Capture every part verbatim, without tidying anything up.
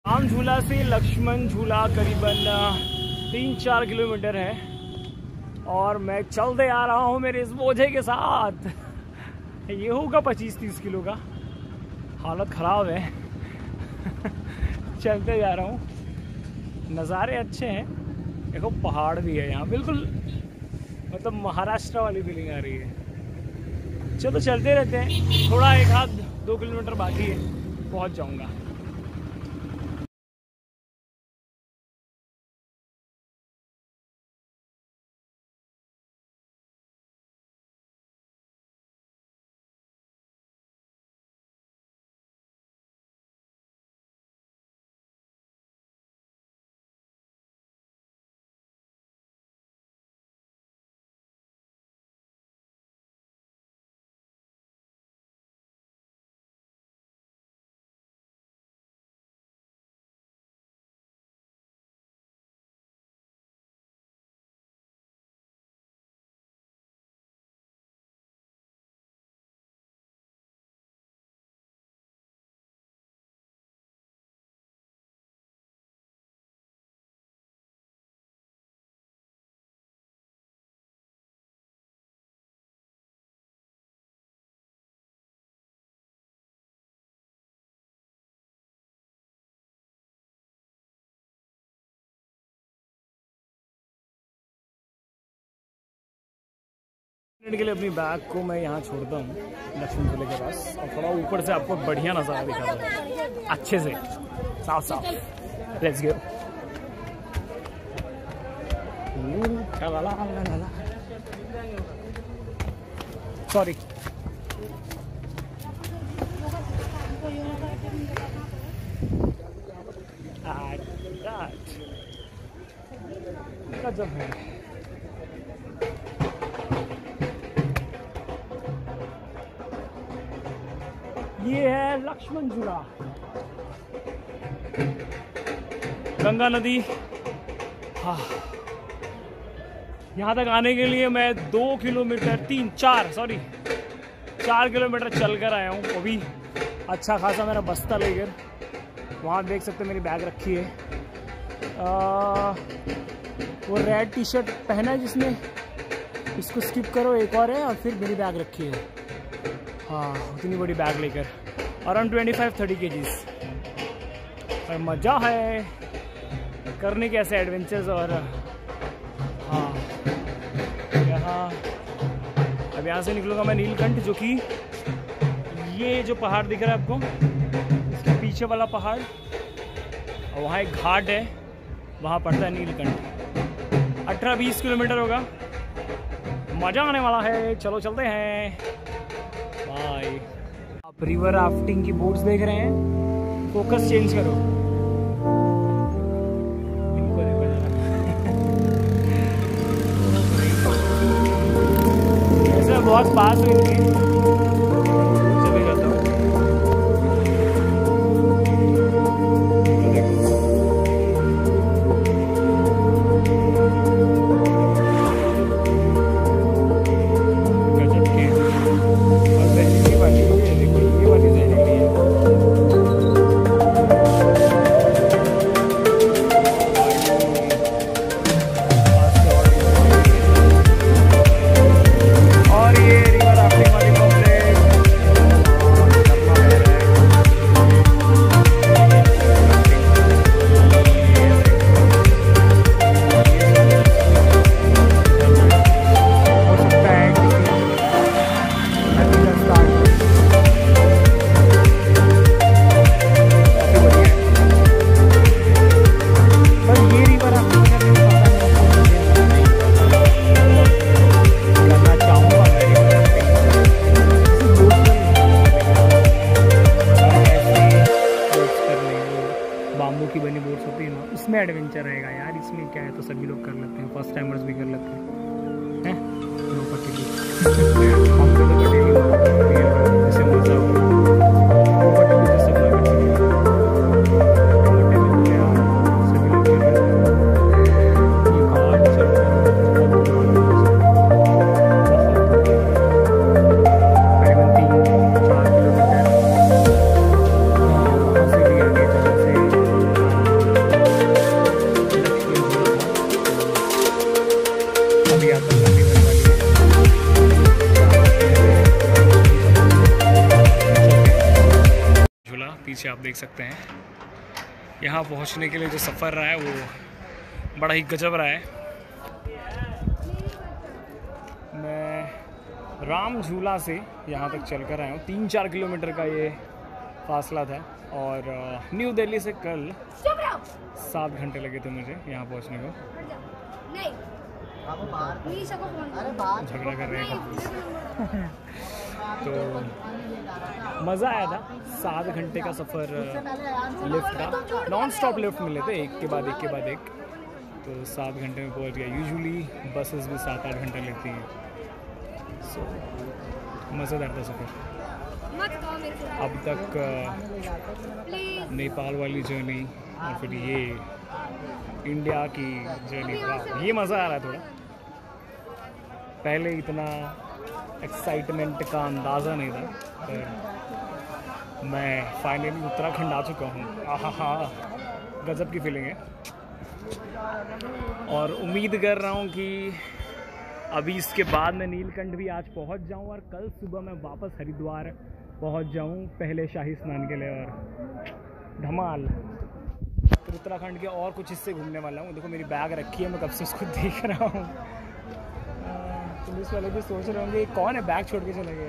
राम झूला से लक्ष्मण झूला करीबन तीन चार किलोमीटर है और मैं चलते आ रहा हूँ मेरे इस बोझे के साथ। ये होगा पच्चीस तीस किलो का। हालत ख़राब है। चलते जा रहा हूँ। नज़ारे अच्छे हैं, देखो पहाड़ भी है यहाँ, बिल्कुल मतलब महाराष्ट्र वाली फीलिंग आ रही है। चलो चलते रहते हैं, थोड़ा एक आध दो किलोमीटर बाकी है, पहुँच जाऊँगा। मिनट के लिए अपनी बैग को मैं यहाँ छोड़ता हूँ लक्ष्मण झूले के पास और थोड़ा ऊपर से आपको बढ़िया नज़ारा दिखाता हूँ अच्छे से साफ साफ। Let's go. सॉरी जब है ये है लक्ष्मण झूला। गंगा नदी। हाँ, यहाँ तक आने के लिए मैं दो किलोमीटर तीन चार सॉरी चार किलोमीटर चल कर आया हूँ। वो भी अच्छा खासा मेरा बस्ता लेकर। वहाँ देख सकते मेरी बैग रखी है। आ, वो रेड टी शर्ट पहना है जिसने, इसको स्किप करो, एक और है और फिर मेरी बैग रखी है। हाँ, उतनी बड़ी बैग लेकर अराउंड ट्वेंटी फाइव थर्टी के जीज। और मज़ा है करने के ऐसे एडवेंचर्स। और हाँ, यहाँ अब यहाँ से निकलूँगा मैं नीलकंठ, जो कि ये जो पहाड़ दिख रहा है आपको, इसके पीछे वाला पहाड़, और वहाँ एक घाट है, वहाँ पड़ता है नीलकंठ। अठारह बीस किलोमीटर होगा। मज़ा आने वाला है। चलो चलते हैं। बाय। आप रिवर राफ्टिंग की बोट्स देख रहे हैं, फोकस चेंज करो। इनको देखो जरा। ऐसे बहुत पास हुई थी। चले जाता हूँ। इसमें एडवेंचर रहेगा यार। इसमें क्या है, तो सभी लोग कर लेते हैं, फर्स्ट टाइमर्स भी कर लेते हैं, हैं? हम तो देख सकते हैं। यहाँ पहुँचने के लिए जो सफ़र रहा है वो बड़ा ही गजब रहा है। मैं राम झूला से यहाँ तक चल कर आया हूँ। तीन चार किलोमीटर का ये फासला था और न्यू दिल्ली से कल सात घंटे लगे थे मुझे यहाँ पहुँचने को। झगड़ा कर रहे हैं तो मज़ा आया था। सात घंटे का सफ़र लिफ्ट का, नॉन स्टॉप लिफ्ट मिले थे एक के बाद एक के बाद एक, तो सात घंटे में पहुंच गया। यूजुअली बसेस भी सात आठ घंटे लेती हैं। सो so, मज़ेदार था सफ़र। अब तक नेपाल वाली जर्नी और फिर ये इंडिया की जर्नी, ये मज़ा आ रहा है थोड़ा। पहले इतना एक्साइटमेंट का अंदाज़ा नहीं था, पर मैं फाइनली उत्तराखंड आ चुका हूँ। आहा हा, गजब की फीलिंग है। और उम्मीद कर रहा हूँ कि अभी इसके बाद मैं नीलकंठ भी आज पहुँच जाऊँ और कल सुबह मैं वापस हरिद्वार पहुँच जाऊँ पहले शाही स्नान के लिए और धमाल। फिर उत्तराखंड के और कुछ हिस्से घूमने वाला हूँ। देखो मेरी बैग रखी है, मैं कब से उसको देख रहा हूँ। पुलिस वाले भी सोच रहे होंगे कौन है बैग छोड़ के चले गए,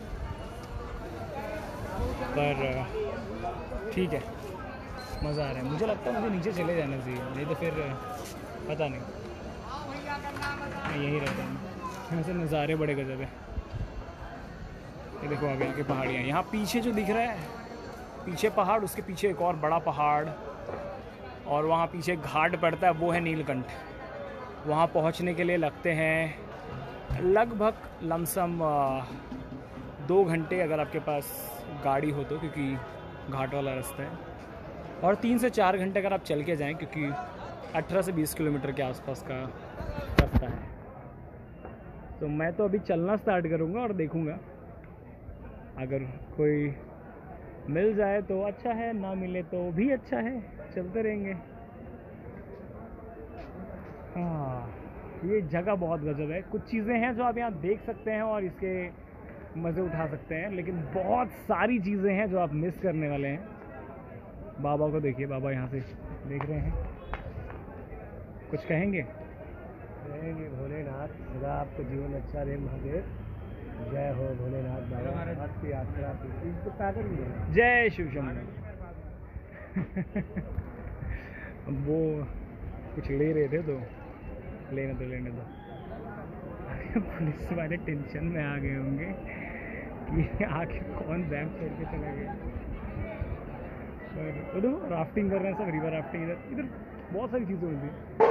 पर ठीक है, मज़ा आ रहा है। मुझे लगता है मुझे नीचे चले जाना चाहिए, नहीं तो फिर पता नहीं, मैं यहीं रहता हूँ। यहाँ से नज़ारे बड़े गजब है। ये देखो आगे आगे पहाड़ियाँ, यहाँ पीछे जो दिख रहा है, पीछे पहाड़, उसके पीछे एक और बड़ा पहाड़, और वहाँ पीछे घाट पड़ता है, वो है नीलकंठ। वहाँ पहुँचने के लिए लगते हैं लगभग लमसम दो घंटे अगर आपके पास गाड़ी हो तो, क्योंकि घाट वाला रास्ता है, और तीन से चार घंटे अगर आप चल के जाएं, क्योंकि अठारह से बीस किलोमीटर के आसपास का रास्ता है। तो मैं तो अभी चलना स्टार्ट करूँगा और देखूँगा, अगर कोई मिल जाए तो अच्छा है, ना मिले तो भी अच्छा है, चलते रहेंगे। हाँ, ये जगह बहुत गजब है। कुछ चीज़ें हैं जो आप यहाँ देख सकते हैं और इसके मज़े उठा सकते हैं, लेकिन बहुत सारी चीज़ें हैं जो आप मिस करने वाले हैं। बाबा को देखिए, बाबा यहाँ से देख रहे हैं, कुछ कहेंगे? कहेंगे भोलेनाथ सदा आपको जीवन अच्छा रहे, महादेव जय हो भोलेनाथ बाबा, आपकी यात्रा इसको पैदल ही है। जय शिव शंकर। वो कुछ ले रहे थे तो लेने दो लेने दो। पुलिस वाले टेंशन में आ गए होंगे कि आखिर कौन बैग छोड़ के चला गया। पर उधर राफ्टिंग कर रहे हैं सब, रिवर राफ्टिंग। इधर इधर बहुत सारी चीज़ें होती हैं।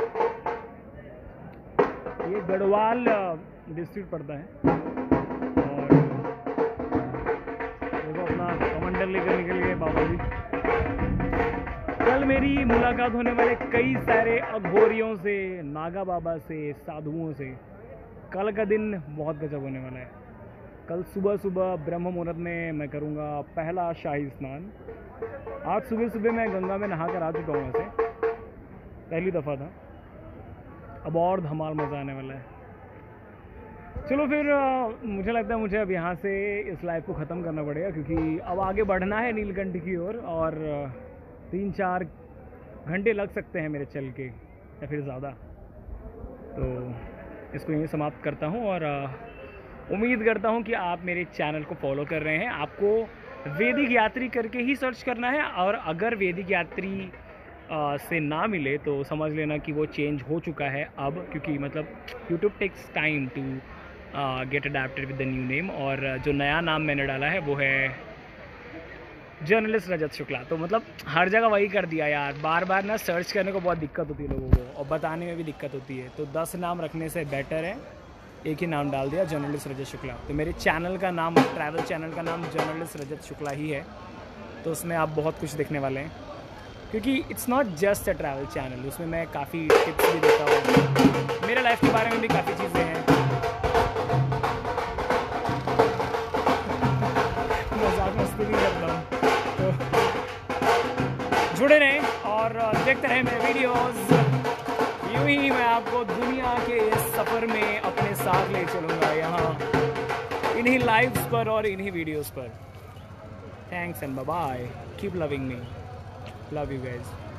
ये गढ़वाल डिस्ट्रिक्ट पड़ता है और देखो अपना कमंडल लेकर निकल गए बाबा जी। कल मेरी मुलाकात होने वाले कई सारे अघोरियों से, नागा बाबा से, साधुओं से। कल का दिन बहुत गजब होने वाला है। कल सुबह सुबह ब्रह्म मुहूर्त में मैं करूँगा पहला शाही स्नान। आज सुबह सुबह मैं गंगा में नहा कर आ चुका हूँ, ऐसे पहली दफ़ा था। अब और धमाल मज़ा आने वाला है। चलो फिर आ, मुझे लगता है मुझे अब यहाँ से इस लाइफ को ख़त्म करना पड़ेगा, क्योंकि अब आगे बढ़ना है नीलकंठ की ओर, और, और तीन चार घंटे लग सकते हैं मेरे चल के, या फिर ज़्यादा। तो इसको यहीं समाप्त करता हूँ और उम्मीद करता हूँ कि आप मेरे चैनल को फॉलो कर रहे हैं। आपको वैदिक यात्री करके ही सर्च करना है, और अगर वैदिक यात्री आ, से ना मिले तो समझ लेना कि वो चेंज हो चुका है अब, क्योंकि मतलब YouTube takes time to get adapted with the new name. और जो नया नाम मैंने डाला है वो है जर्नलिस्ट रजत शुक्ला। तो मतलब हर जगह वही कर दिया यार, बार बार ना सर्च करने को बहुत दिक्कत होती है लोगों को, और बताने में भी दिक्कत होती है। तो दस नाम रखने से बेटर है एक ही नाम डाल दिया, जर्नलिस्ट रजत शुक्ला। तो मेरे चैनल का नाम, ट्रैवल चैनल का नाम जर्नलिस्ट रजत शुक्ला ही है। तो उसमें आप बहुत कुछ देखने वाले हैं, क्योंकि it's not just a travel channel, उसमें मैं काफ़ी टिप्स भी देता हूँ, मेरे लाइफ के बारे में भी काफ़ी चीज़ें हैं। मजाक मस्ती भी करता हूँ, तो जुड़े रहें और देखते रहें मेरे वीडियोस। यूं ही मैं आपको दुनिया के इस सफ़र में अपने साथ ले चलूँगा, यहाँ इन्हीं लाइव्स पर और इन्हीं वीडियोस पर। Thanks and bye bye. Keep loving me, love you guys.